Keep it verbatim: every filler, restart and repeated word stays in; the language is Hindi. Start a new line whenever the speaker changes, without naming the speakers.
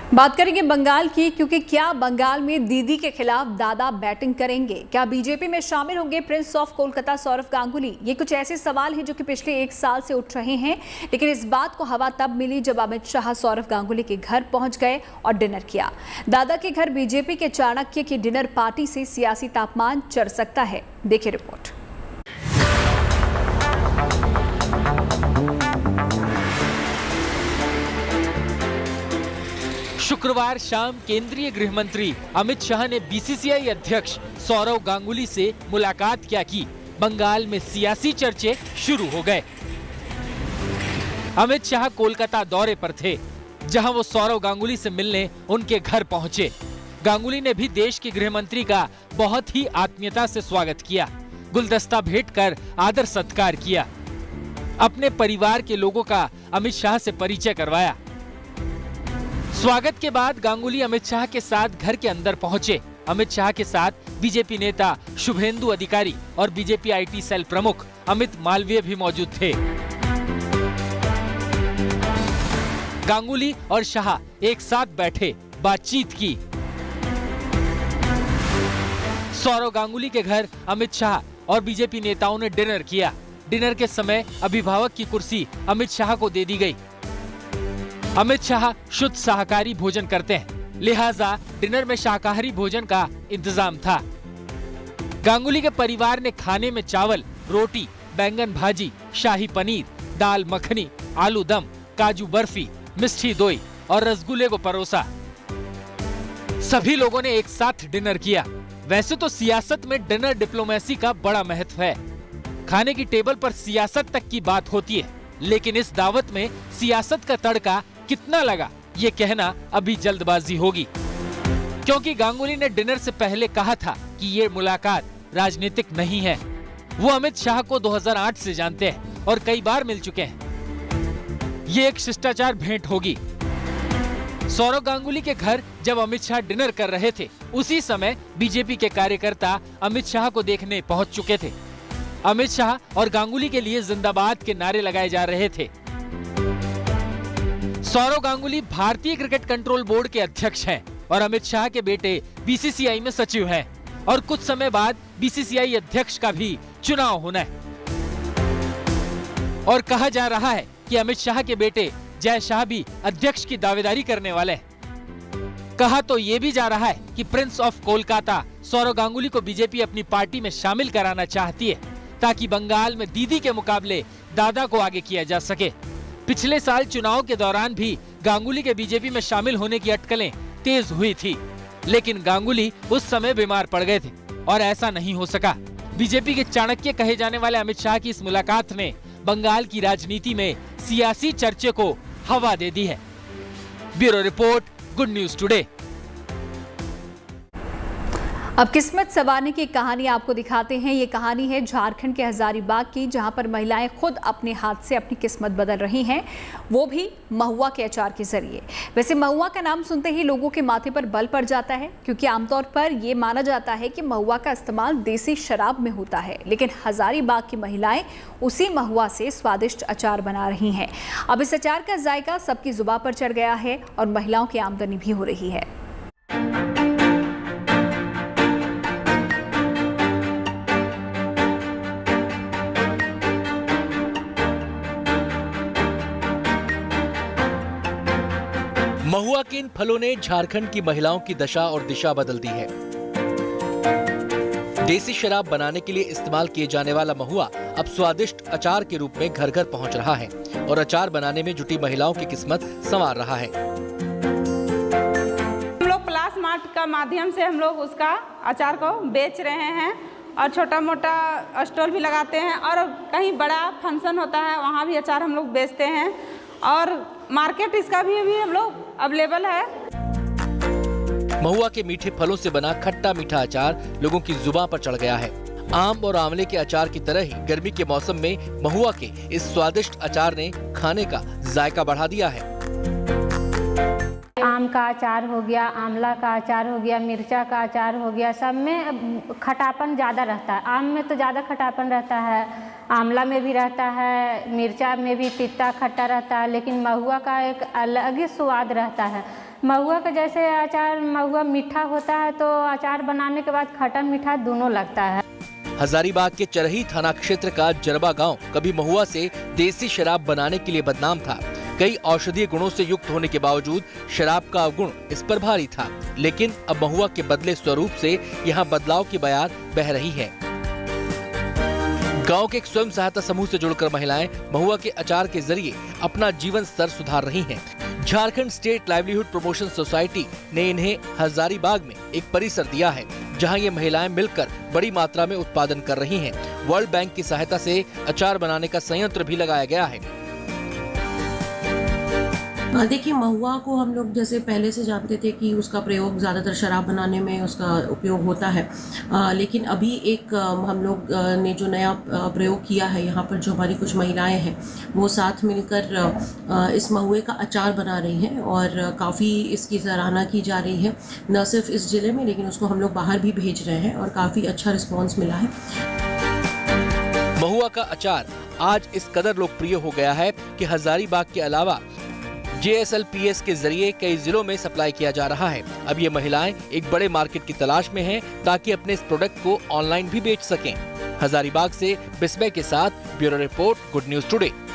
बात करेंगे बंगाल की, क्योंकि क्या बंगाल में दीदी के खिलाफ दादा बैटिंग करेंगे? क्या बीजेपी में शामिल होंगे प्रिंस ऑफ कोलकाता सौरव गांगुली? ये कुछ ऐसे सवाल हैं जो कि पिछले एक साल से उठ रहे हैं, लेकिन इस बात को हवा तब मिली जब अमित शाह सौरव गांगुली के घर पहुंच गए और डिनर किया। दादा के घर बीजेपी के चाणक्य की डिनर पार्टी से सियासी तापमान चढ़ सकता है। देखिए रिपोर्ट।
शुक्रवार शाम केंद्रीय गृह मंत्री अमित शाह ने बीसीसीआई अध्यक्ष सौरव गांगुली से मुलाकात क्या की। बंगाल में सियासी चर्चे शुरू हो गए। अमित शाह कोलकाता दौरे पर थे, जहां वो सौरव गांगुली से मिलने उनके घर पहुंचे। गांगुली ने भी देश के गृह मंत्री का बहुत ही आत्मीयता से स्वागत किया, गुलदस्ता भेंट कर आदर सत्कार किया, अपने परिवार के लोगों का अमित शाह से परिचय करवाया। स्वागत के बाद गांगुली अमित शाह के साथ घर के अंदर पहुंचे। अमित शाह के साथ बीजेपी नेता शुभेंदु अधिकारी और बीजेपी आईटी सेल प्रमुख अमित मालवीय भी मौजूद थे। गांगुली और शाह एक साथ बैठे, बातचीत की। सौरव गांगुली के घर अमित शाह और बीजेपी नेताओं ने डिनर किया। डिनर के समय अभिभावक की कुर्सी अमित शाह को दे दी गई। अमित शाह शुद्ध शाकाहारी भोजन करते हैं, लिहाजा डिनर में शाकाहारी भोजन का इंतजाम था। गांगुली के परिवार ने खाने में चावल, रोटी, बैंगन भाजी, शाही पनीर, दाल मखनी, आलू दम, काजू बर्फी, मिष्ठी दोई और रसगुल्ले को परोसा। सभी लोगों ने एक साथ डिनर किया। वैसे तो सियासत में डिनर डिप्लोमेसी का बड़ा महत्व है। खाने की टेबल पर सियासत तक की बात होती है, लेकिन इस दावत में सियासत का तड़का कितना लगा, ये कहना अभी जल्दबाजी होगी, क्योंकि गांगुली ने डिनर से पहले कहा था कि ये मुलाकात राजनीतिक नहीं है। वो अमित शाह को दो हज़ार आठ से जानते हैं और कई बार मिल चुके हैं। ये एक शिष्टाचार भेंट होगी। सौरव गांगुली के घर जब अमित शाह डिनर कर रहे थे, उसी समय बीजेपी के कार्यकर्ता अमित शाह को देखने पहुंच चुके थे। अमित शाह और गांगुली के लिए जिंदाबाद के नारे लगाए जा रहे थे। सौरव गांगुली भारतीय क्रिकेट कंट्रोल बोर्ड के अध्यक्ष हैं और अमित शाह के बेटे बीसीसीआई में सचिव हैं, और कुछ समय बाद बीसीसीआई अध्यक्ष का भी चुनाव होना है। और कहा जा रहा है कि अमित शाह के बेटे जय शाह भी अध्यक्ष की दावेदारी करने वाले हैं। कहा तो ये भी जा रहा है कि प्रिंस ऑफ कोलकाता सौरव गांगुली को बीजेपी अपनी पार्टी में शामिल कराना चाहती है, ताकि बंगाल में दीदी के मुकाबले दादा को आगे किया जा सके। पिछले साल चुनाव के दौरान भी गांगुली के बीजेपी में शामिल होने की अटकलें तेज हुई थी, लेकिन गांगुली उस समय बीमार पड़ गए थे और ऐसा नहीं हो सका। बीजेपी के चाणक्य कहे जाने वाले अमित शाह की इस मुलाकात ने बंगाल की राजनीति में सियासी चर्चे को हवा दे दी है। Bureau report, good news today.
अब किस्मत संवारने की कहानी आपको दिखाते हैं। ये कहानी है झारखंड के हजारीबाग की, जहां पर महिलाएं खुद अपने हाथ से अपनी किस्मत बदल रही हैं, वो भी महुआ के अचार के जरिए। वैसे महुआ का नाम सुनते ही लोगों के माथे पर बल पड़ जाता है, क्योंकि आमतौर पर ये माना जाता है कि महुआ का इस्तेमाल देसी शराब में होता है, लेकिन हजारीबाग की महिलाएं उसी महुआ से स्वादिष्ट अचार बना रही हैं। अब इस अचार का जायका सबकी जुबान पर चढ़ गया है और महिलाओं की आमदनी भी हो रही है।
महुआ के इन फलों ने झारखंड की महिलाओं की दशा और दिशा बदल दी है। देसी शराब बनाने के लिए इस्तेमाल किए जाने वाला महुआ अब स्वादिष्ट अचार के रूप में घर घर पहुंच रहा है और अचार बनाने में जुटी महिलाओं की किस्मत संवार रहा है।
हम लोग प्लास मार्ट का माध्यम से हम लोग उसका अचार को बेच रहे हैं और छोटा मोटा स्टॉल भी लगाते हैं, और कहीं बड़ा फंक्शन होता है वहाँ भी अचार हम लोग बेचते हैं, और मार्केट इसका भी अभी हम लोग अवेलेबल है।
महुआ के मीठे फलों से बना खट्टा मीठा अचार लोगों की जुबान पर चढ़ गया है। आम और आंवले के अचार की तरह ही गर्मी के मौसम में महुआ के इस स्वादिष्ट अचार ने खाने का जायका बढ़ा दिया है।
आम का अचार हो गया, आंवला का अचार हो गया, मिर्चा का अचार हो गया, सब में खटापन ज़्यादा रहता है। आम में तो ज़्यादा खटापन रहता है, आंवला में भी रहता है, मिर्चा में भी तीता खट्टा रहता है, लेकिन महुआ का एक अलग ही स्वाद रहता है। महुआ का जैसे अचार, महुआ मीठा होता है तो अचार बनाने के बाद खट्टा मीठा दोनों लगता है।
हजारीबाग के चरही थाना क्षेत्र का जरबा गांव कभी महुआ से देसी शराब बनाने के लिए बदनाम था। कई औषधीय गुणों से युक्त होने के बावजूद शराब का अवगुण इस पर भारी था, लेकिन अब महुआ के बदले स्वरूप से यहाँ बदलाव की बयार बह रही है। गांव के एक स्वयं सहायता समूह से जुड़कर महिलाएं महुआ के अचार के जरिए अपना जीवन स्तर सुधार रही हैं। Jharkhand state livelihood promotion society ने इन्हें हजारीबाग में एक परिसर दिया है, जहां ये महिलाएं मिलकर बड़ी मात्रा में उत्पादन कर रही हैं। वर्ल्ड बैंक की सहायता से अचार बनाने का संयंत्र भी लगाया गया है।
देखिए, महुआ को हम लोग जैसे पहले से जानते थे कि उसका प्रयोग ज़्यादातर शराब बनाने में उसका उपयोग होता है, आ, लेकिन अभी एक आ, हम लोग आ, ने जो नया प्रयोग किया है, यहाँ पर जो हमारी कुछ महिलाएं हैं वो साथ मिलकर आ, इस महुए का अचार बना रही हैं और काफ़ी इसकी सराहना की जा रही है, न सिर्फ इस ज़िले में लेकिन उसको हम लोग बाहर भी भेज रहे हैं और काफ़ी अच्छा रिस्पॉन्स मिला है।
महुआ का अचार आज इस कदर लोकप्रिय हो गया है कि हजारीबाग के अलावा J S L P S के जरिए कई जिलों में सप्लाई किया जा रहा है। अब ये महिलाएं एक बड़े मार्केट की तलाश में हैं ताकि अपने इस प्रोडक्ट को ऑनलाइन भी बेच सकें। हजारीबाग से बिस्मय के साथ bureau report, good news today.